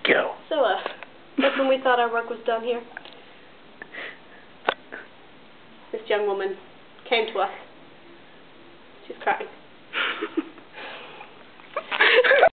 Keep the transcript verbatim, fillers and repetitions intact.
Go. So, uh, just when we thought our work was done here, this young woman came to us. She's crying.